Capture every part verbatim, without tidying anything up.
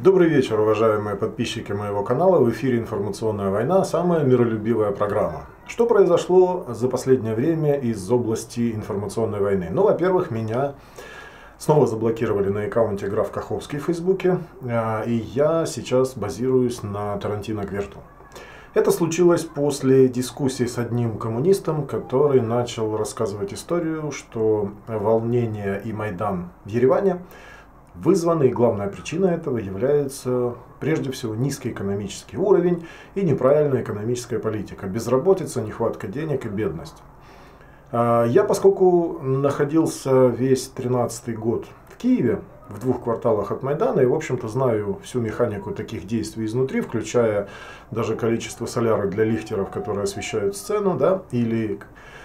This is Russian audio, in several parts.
Добрый вечер, уважаемые подписчики моего канала. В эфире «Информационная война», самая миролюбивая программа. Что произошло за последнее время из области информационной войны? Ну, во-первых, меня снова заблокировали на аккаунте Граф Каховский в Фейсбуке, и я сейчас базируюсь на Тарантино Кверту. Это случилось после дискуссии с одним коммунистом, который начал рассказывать историю, что волнение и Майдан в Ереване вызваны, и главная причина этого является прежде всего низкий экономический уровень и неправильная экономическая политика, безработица, нехватка денег и бедность. Я, поскольку находился весь тринадцатый год в Киеве, в двух кварталах от Майдана, и, в общем-то, знаю всю механику таких действий изнутри, включая даже количество солярок для лихтеров, которые освещают сцену, да, или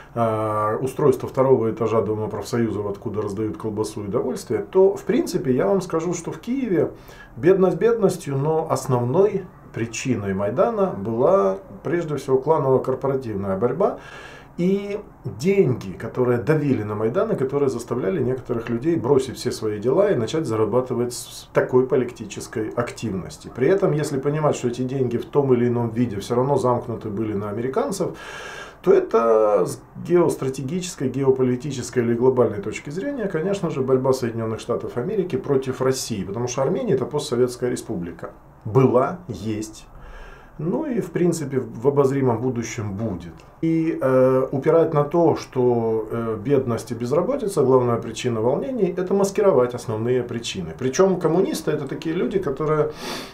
э, устройство второго этажа Дома профсоюзов, откуда раздают колбасу и удовольствие, то, в принципе, я вам скажу, что в Киеве бедность бедностью, но основной причиной Майдана была, прежде всего, кланово-корпоративная борьба. И деньги, которые давили на Майдан, и которые заставляли некоторых людей бросить все свои дела и начать зарабатывать с такой политической активности. При этом, если понимать, что эти деньги в том или ином виде все равно замкнуты были на американцев, то это с геостратегической, геополитической или глобальной точки зрения, конечно же, борьба Соединенных Штатов Америки против России. Потому что Армения — это постсоветская республика. Была, есть. Ну и, в принципе, в обозримом будущем будет. И э, упирать на то, что э, бедность и безработица, главная причина волнений, это маскировать основные причины. Причем коммунисты — это такие люди, которые,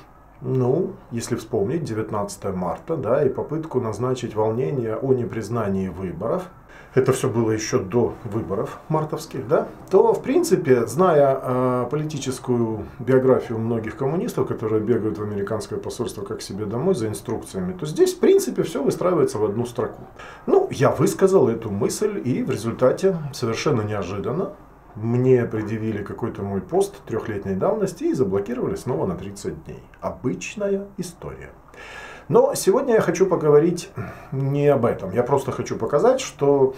ну, если вспомнить девятнадцатое марта, да, и попытку назначить волнение о непризнании выборов, это все было еще до выборов мартовских, да, то, в принципе, зная э, политическую биографию многих коммунистов, которые бегают в американское посольство как к себе домой за инструкциями, то здесь, в принципе, все выстраивается в одну строку. Ну, я высказал эту мысль, и в результате, совершенно неожиданно, мне предъявили какой-то мой пост трехлетней давности и заблокировали снова на тридцать дней. Обычная история. Но сегодня я хочу поговорить не об этом. Я просто хочу показать, что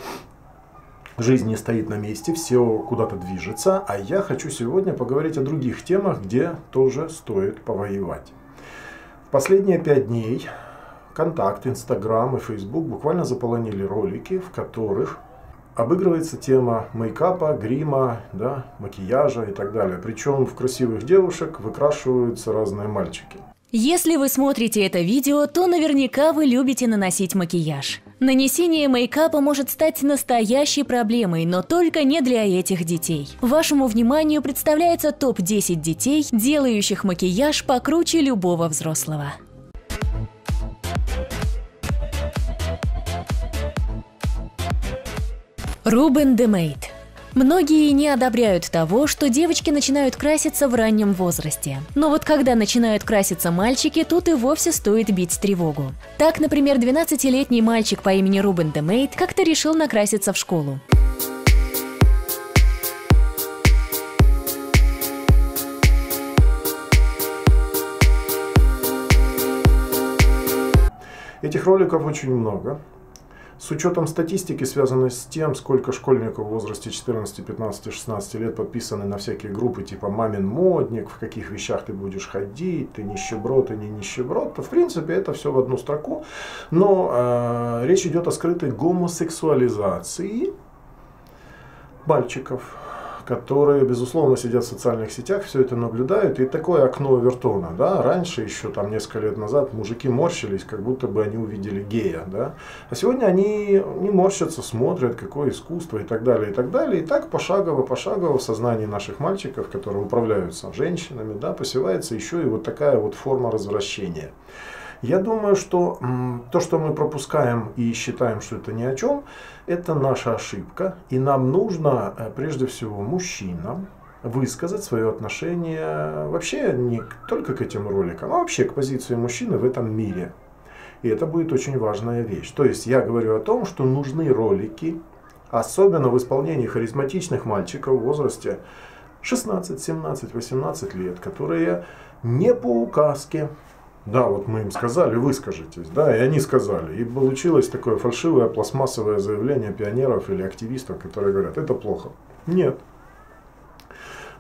жизнь не стоит на месте, все куда-то движется. А я хочу сегодня поговорить о других темах, где тоже стоит повоевать. В последние пять дней Контакт, Инстаграм и Фейсбук буквально заполонили ролики, в которых обыгрывается тема мейкапа, грима, да, макияжа и так далее. Причем в красивых девушек выкрашиваются разные мальчики. Если вы смотрите это видео, то наверняка вы любите наносить макияж. Нанесение мейкапа может стать настоящей проблемой, но только не для этих детей. Вашему вниманию представляется топ десять детей, делающих макияж покруче любого взрослого. Рубен Демейт. Многие не одобряют того, что девочки начинают краситься в раннем возрасте. Но вот когда начинают краситься мальчики, тут и вовсе стоит бить тревогу. Так, например, двенадцатилетний мальчик по имени Рубен Демейт как-то решил накраситься в школу. Этих роликов очень много. С учетом статистики, связанной с тем, сколько школьников в возрасте четырнадцати, пятнадцати, шестнадцати лет подписаны на всякие группы типа «Мамин модник», «В каких вещах ты будешь ходить», «Ты нищеброд, ты не нищеброд», то в принципе это все в одну строку. Но э, речь идет о скрытой гомосексуализации мальчиков, которые, безусловно, сидят в социальных сетях, все это наблюдают. И такое окно Овертона, да, раньше, еще там несколько лет назад, мужики морщились, как будто бы они увидели гея, да. А сегодня они не морщатся, смотрят, какое искусство и так далее, и так далее. И так пошагово, пошагово в сознании наших мальчиков, которые управляются женщинами, да, посевается еще и вот такая вот форма развращения. Я думаю, что м, то, что мы пропускаем и считаем, что это ни о чем, это наша ошибка. И нам нужно, прежде всего, мужчинам высказать свое отношение вообще не только к этим роликам, а вообще к позиции мужчины в этом мире. И это будет очень важная вещь. То есть я говорю о том, что нужны ролики, особенно в исполнении харизматичных мальчиков в возрасте шестнадцать, семнадцать, восемнадцать лет, которые не по указке. Да, вот мы им сказали, выскажитесь, да, и они сказали. И получилось такое фальшивое пластмассовое заявление пионеров или активистов, которые говорят, это плохо. Нет.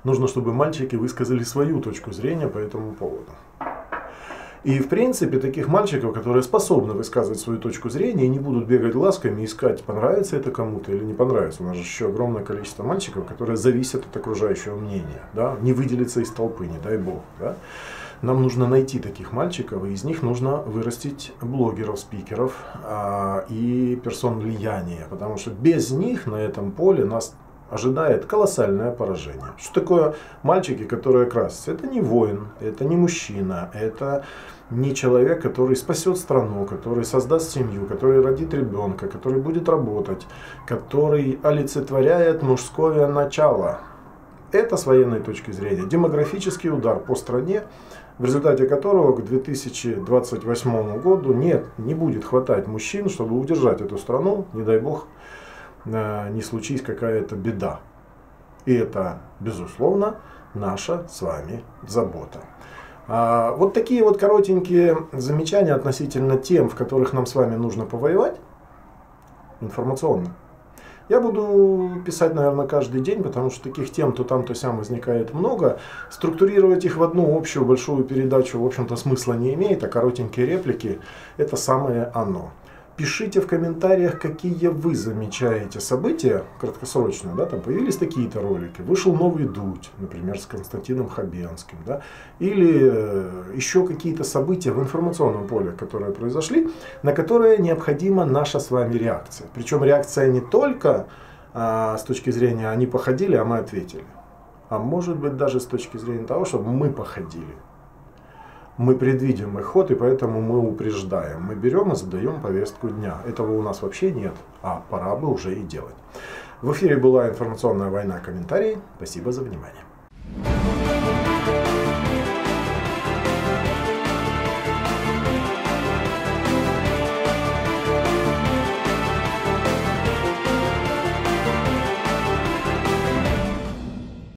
нужно, чтобы мальчики высказали свою точку зрения по этому поводу. И в принципе таких мальчиков, которые способны высказывать свою точку зрения и не будут бегать глазками, искать, понравится это кому-то или не понравится. У нас же еще огромное количество мальчиков, которые зависят от окружающего мнения, да? Не выделиться из толпы, не дай бог. Да? Нам нужно найти таких мальчиков, и из них нужно вырастить блогеров, спикеров а, и персон влияния, потому что без них на этом поле нас ожидает колоссальное поражение. Что такое мальчики, которые красятся? Это не воин, это не мужчина, это не человек, который спасет страну, который создаст семью, который родит ребенка, который будет работать, который олицетворяет мужское начало. Это с военной точки зрения демографический удар по стране, в результате которого к две тысячи двадцать восьмому году нет, не будет хватать мужчин, чтобы удержать эту страну, не дай бог, не случись какая-то беда. И это, безусловно, наша с вами забота. А, вот такие вот коротенькие замечания относительно тем, в которых нам с вами нужно повоевать, информационно. Я буду писать, наверное, каждый день, потому что таких тем то там, то сям возникает много. Структурировать их в одну общую большую передачу, в общем-то, смысла не имеет, а коротенькие реплики – это самое оно. Пишите в комментариях, какие вы замечаете события краткосрочные, да, там появились такие-то ролики, вышел новый Дудь, например, с Константином Хабенским, да, или э, еще какие-то события в информационном поле, которые произошли, на которые необходима наша с вами реакция. Причем реакция не только э, с точки зрения «они походили, а мы ответили», а может быть даже с точки зрения того, чтобы мы походили. Мы предвидим их ход, и поэтому мы упреждаем. Мы берем и задаем повестку дня. Этого у нас вообще нет, а пора бы уже и делать. В эфире была информационная война. Комментарии. Спасибо за внимание.